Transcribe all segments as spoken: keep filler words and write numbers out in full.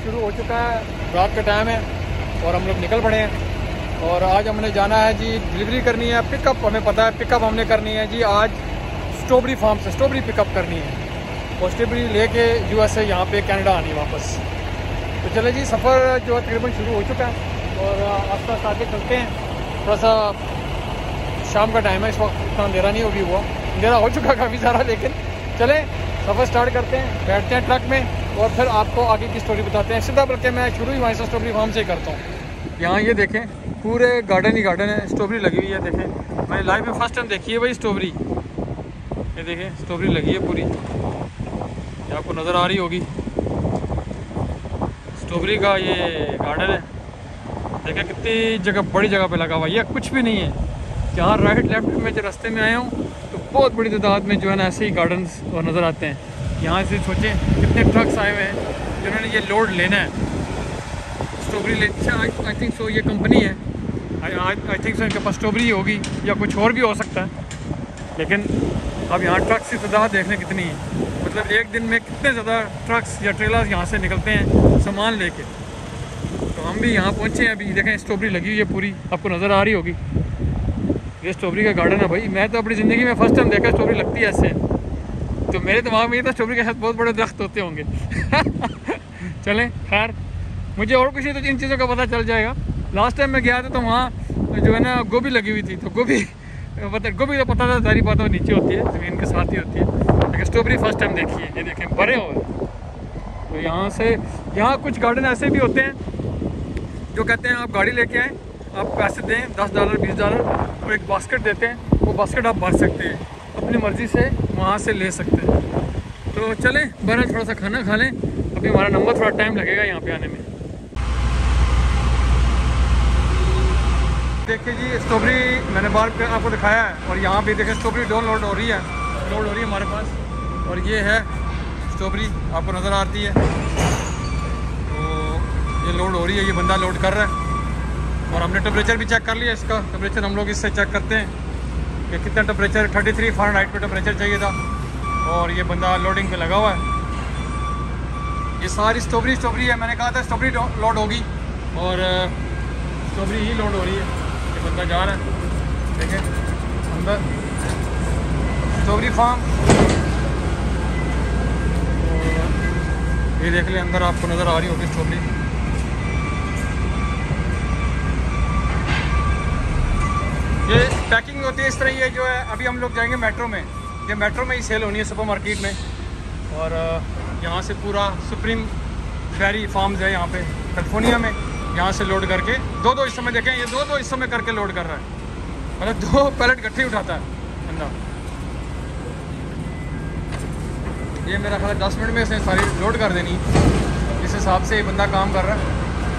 शुरू हो चुका है, रात का टाइम है और हम लोग निकल पड़े हैं। और आज हमने जाना है जी, डिलीवरी करनी है, पिकअप हमें पता है पिकअप हमने करनी है जी आज स्ट्रॉबेरी फार्म से स्ट्रॉबेरी पिकअप करनी है और स्ट्रॉबेरी लेके यूएस से यहाँ पे कनाडा आनी वापस। तो चले जी, सफ़र जो है तकरीबन शुरू हो चुका है और आस पास आगे चलते हैं। थोड़ा सा शाम का टाइम है, इस वक्त इतना अंधेरा नहीं होगी, हुआ अंधेरा हो चुका काफ़ी सारा, लेकिन चलें सफ़र स्टार्ट करते हैं, बैठते हैं ट्रक में और फिर आपको आगे की स्टोरी बताते हैं। सीधा बल्कि मैं शुरू ही वहीं से स्ट्रॉबेरी फार्म से ही करता हूँ। यहाँ ये देखें, पूरे गार्डन ही गार्डन है, स्ट्रॉबेरी लगी हुई है। देखें, मैंने लाइफ में फर्स्ट टाइम देखी है भाई स्ट्रॉबेरी। ये देखें स्ट्रॉबेरी लगी है पूरी, ये आपको नज़र आ रही होगी स्ट्रॉबेरी का ये गार्डन है। देखें कितनी जगह, बड़ी जगह पे लगा हुआ है, ये कुछ भी नहीं है। जहाँ राइट लेफ्ट में जो रास्ते में आया हूँ तो बहुत बड़ी तादाद में जो है ना ऐसे ही गार्डन्स और नज़र आते हैं। यहाँ से सोचें कितने ट्रक्स आए हुए हैं जिन्होंने ये लोड लेना है स्ट्रॉबेरी ले। आई थिंक सो ये कंपनी है, आई थिंक सो इनके पास स्ट्रॉबेरी होगी या कुछ और भी हो सकता है। लेकिन अब यहाँ ट्रक्स की तादाद देखने कितनी है, मतलब एक दिन में कितने ज़्यादा ट्रक्स या ट्रेलर्स यहाँ से निकलते हैं सामान लेके। तो हम भी यहाँ पहुँचे हैं अभी। देखें स्ट्रॉबेरी लगी हुई है पूरी, आपको नज़र आ रही होगी। ये स्ट्रॉबेरी का गार्डन है भाई। मैं तो अपनी ज़िंदगी में फर्स्ट टाइम देखा स्ट्रॉबेरी लगती है ऐसे, तो मेरे दिमाग में ये तो स्ट्रॉबेरी के साथ बहुत बड़े दरख्त होते होंगे। चलें खैर, मुझे और कुछ नहीं तो इन चीज़ों का पता चल जाएगा। लास्ट टाइम मैं गया था तो वहाँ जो है ना गोभी लगी हुई थी, तो गोभी पता गोभी तो पता था, सारी बात नीचे होती है, ज़मीन के साथ ही होती है, लेकिन स्ट्रॉबेरी फर्स्ट टाइम देखी है। ये देखें भरे हुए। तो यहाँ से यहाँ कुछ गार्डन ऐसे भी होते हैं जो कहते हैं आप गाड़ी लेके आएँ, आप पैसे दें दस डॉलर बीस डॉलर और एक बास्केट देते हैं, वो बास्केट आप भर सकते हैं, अपनी मर्ज़ी से वहाँ से ले सकते हैं। तो चलें बहरहाल थोड़ा सा खाना खा लें, अभी हमारा नंबर थोड़ा टाइम लगेगा यहाँ पे आने में। देखिए जी स्ट्रॉबेरी मैंने बाहर पे आपको दिखाया है और यहाँ भी देखें स्ट्रॉबेरी डाउनलोड हो रही है, लोड हो रही है हमारे पास। और ये है स्ट्रॉबेरी आपको नज़र आती है, तो ये लोड हो रही है, ये बंदा लोड कर रहा है। और हमने टेम्परेचर भी चेक कर लिया, इसका टेम्परेचर हम लोग इससे चेक करते हैं कि कितना टेम्परेचर, थर्टी थ्री फ़ारेनहाइट पे टेम्परेचर चाहिए था। और ये बंदा लोडिंग पे लगा हुआ है। ये सारी स्ट्रॉबेरी स्ट्रॉबेरी है, मैंने कहा था स्ट्रॉबेरी लोड होगी और स्ट्रॉबेरी ही लोड हो रही है। ये बंदा जा रहा है, देखें अंदर स्ट्रॉबेरी फार्म, ये देख लें अंदर आपको नज़र आ रही होगी स्ट्रॉबेरी। ये पैकिंग होती है इस तरह, ये जो है अभी हम लोग जाएंगे मेट्रो में, ये मेट्रो में ही सेल होनी है सुपर मार्केट में। और यहाँ से पूरा सुप्रीम डेयरी फार्म्स है यहाँ पे कैलिफोर्निया में, यहाँ से लोड करके दो दो हिस्सों में, देखें ये दो दो हिस्सों में करके लोड कर रहा है, मतलब दो पैलेट इकट्ठे ही उठाता है बंदा। ये मेरा ख्याल दस मिनट में इसने सारी लोड कर देनी, इस हिसाब से ये बंदा काम कर रहा है।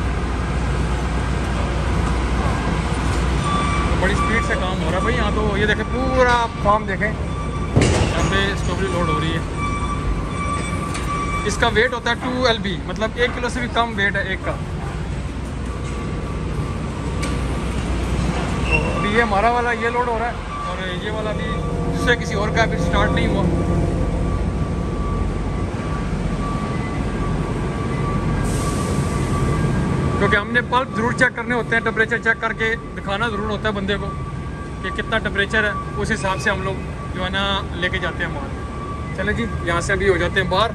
बड़ी स्पीड से काम हो रहा है भाई यहाँ। तो ये देखें पूरा फार्म देखें, यहाँ पे स्ट्रॉबेरी लोड हो रही है। इसका वेट होता है टू एल बी, मतलब एक किलो से भी कम वेट है एक का। तो अभी ये हमारा वाला ये लोड हो रहा है और ये वाला भी दूसरे किसी और का अभी स्टार्ट नहीं हुआ। क्योंकि हमने पल्प ज़रूर चेक करने होते हैं, टेम्परेचर चेक करके दिखाना ज़रूर होता है बंदे को कि कितना टेम्परेचर है, उस हिसाब से हम लोग जो है ना लेके जाते हैं माल। चले जी यहाँ से अभी हो जाते हैं बाहर।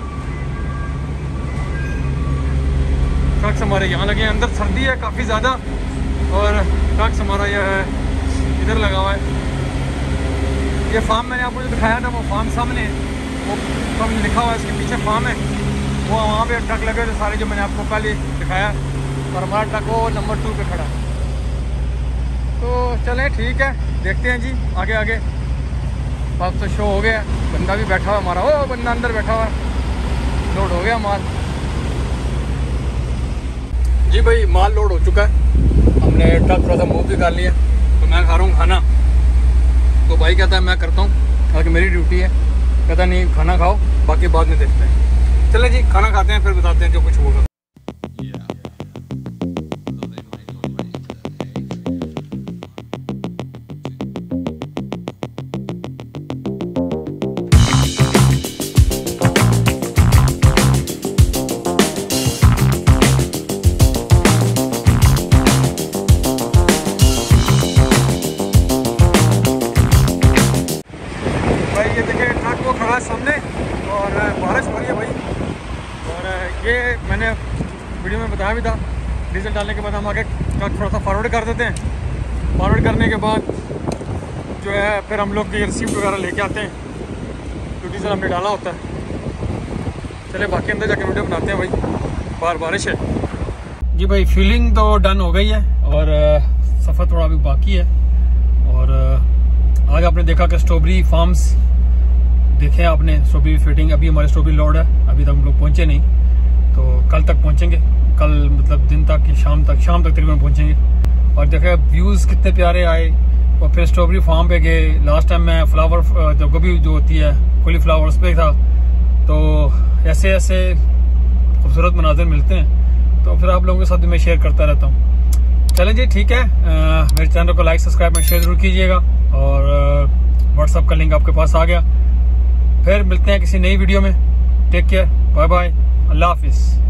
ट्रक्स हमारे यहाँ लगे हैं, अंदर सर्दी है काफ़ी ज़्यादा और ट्रक्स हमारा यह है इधर लगा हुआ है। ये फार्म मैंने आपको जो दिखाया था वो फार्म सामने है, वो फार्म लिखा हुआ है, इसके पीछे फार्म है, वो वहाँ पे ट्रक लगे थे सारे जो मैंने आपको पहले दिखाया, और हमारा ट्रक वो नंबर टू पे खड़ा है। तो चलें ठीक है, देखते हैं जी आगे आगे। अब तो शो हो गया, बंदा भी बैठा हुआ हमारा, ओ बंदा अंदर बैठा हुआ, लोड हो गया माल। जी भाई माल लोड हो चुका है, हमने ट्रक थोड़ा सा मूव भी कर लिया। तो मैं खा रहा हूँ खाना, तो भाई कहता है मैं करता हूँ, क्योंकि मेरी ड्यूटी है। कहता नहीं खाना खाओ, बाकी बाद में देखते हैं। चलें जी खाना खाते हैं, फिर बताते हैं जो कुछ होगा। है सामने और बारिश हो रही है भाई। और ये मैंने वीडियो में बताया भी था, डीजल डालने के बाद हम आगे थोड़ा सा फॉरवर्ड कर देते हैं। फॉरवर्ड करने के बाद जो है फिर हम लोग की रिसीप्ट वगैरह लेके आते हैं जो डीजल हमने डाला होता है। चले बाकी अंदर जाके वीडियो बनाते हैं भाई, बाहर बारिश है जी भाई। फीलिंग तो डन हो गई है और सफ़र थोड़ा अभी बाकी है। और आज आपने देखा कि स्ट्रॉबेरी फार्म्स देखे आपने, स्ट्रॉबेरी फिटिंग। अभी हमारे स्ट्रॉबेरी लोड है, अभी तक हम लोग पहुँचे नहीं, तो कल तक पहुँचेंगे। कल मतलब दिन तक कि शाम तक शाम तक तकरीबन पहुँचेंगे। और देखे व्यूज़ कितने प्यारे आए। और फिर स्ट्रॉबेरी फार्म पे गए। लास्ट टाइम मैं फ्लावर जो गोभी जो होती है कोली फ्लावर्स पे था, तो ऐसे ऐसे खूबसूरत मनाजिर मिलते हैं, तो फिर आप लोगों के साथ भी मैं शेयर करता रहता हूँ। चलें जी, ठीक है। आ, मेरे चैनल को लाइक सब्सक्राइब और शेयर जरूर कीजिएगा। और व्हाट्सअप का लिंक आपके पास आ गया। फिर मिलते हैं किसी नई वीडियो में। टेक केयर, बाय बाय, अल्लाह हाफिज़।